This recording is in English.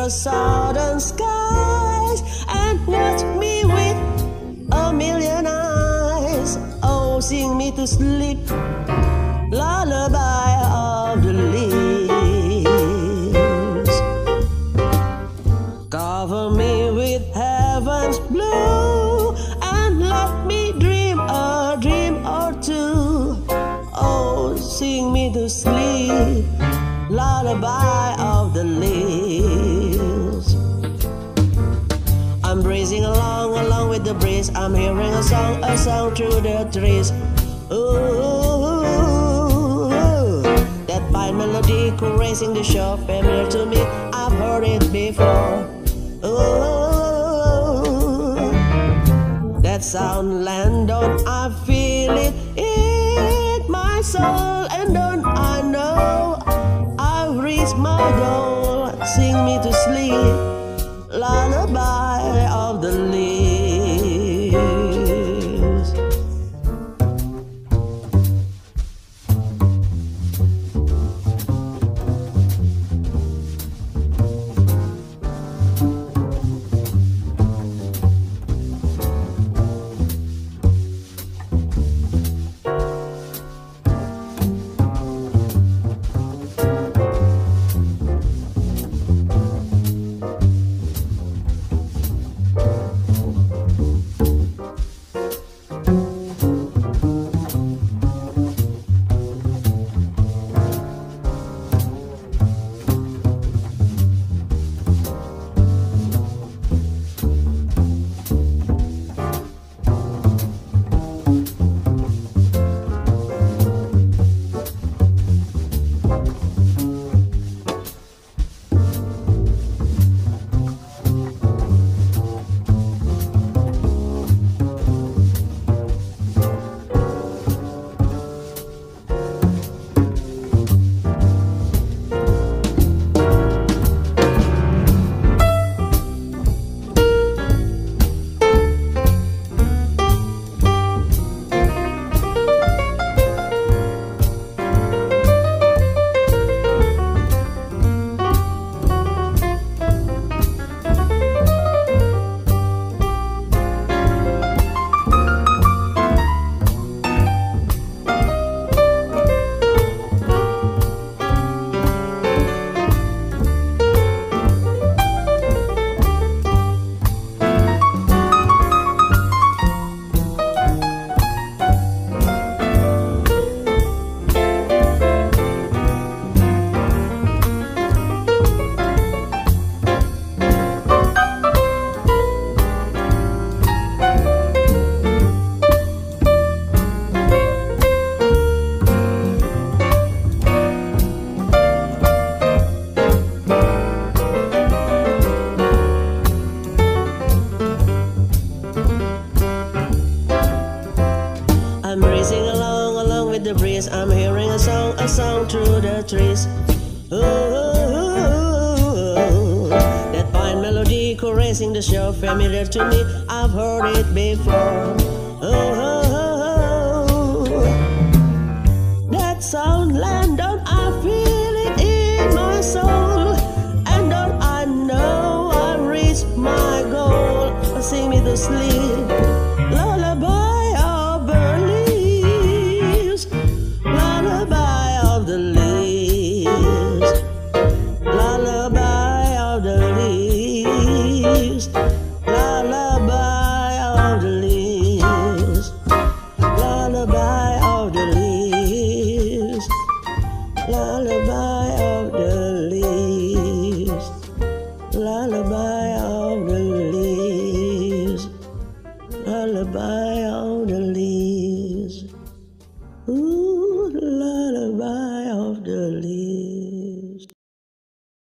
the southern skies and watch me with a million eyes. Oh, sing me to sleep, lullaby of the leaves. Cover me with heaven's blue and let me dream a dream or two. Oh, sing me to sleep, lullaby of the leaves. I'm breezing along with the breeze. I'm hearing a song through the trees. Ooh, that fine melody caressing the shore, familiar to me, I've heard it before. Ooh, that sound, land, don't I feel it in my soul, and don't I know I've reached my goal. Sing me to sleep, lullaby of the leaves. I'm racing along with the breeze. I'm hearing a song through the trees. Ooh, that fine melody caressing the shore, familiar to me, I've heard it before. Ooh, that sound, land, don't I feel it in my soul, and don't I know I've reached my goal. Sing me to sleep, lullaby of the leaves, lullaby of the leaves, lullaby of the leaves, lullaby of the leaves, lullaby of the leaves, lullaby of the leaves, lullaby of the leaves, lullaby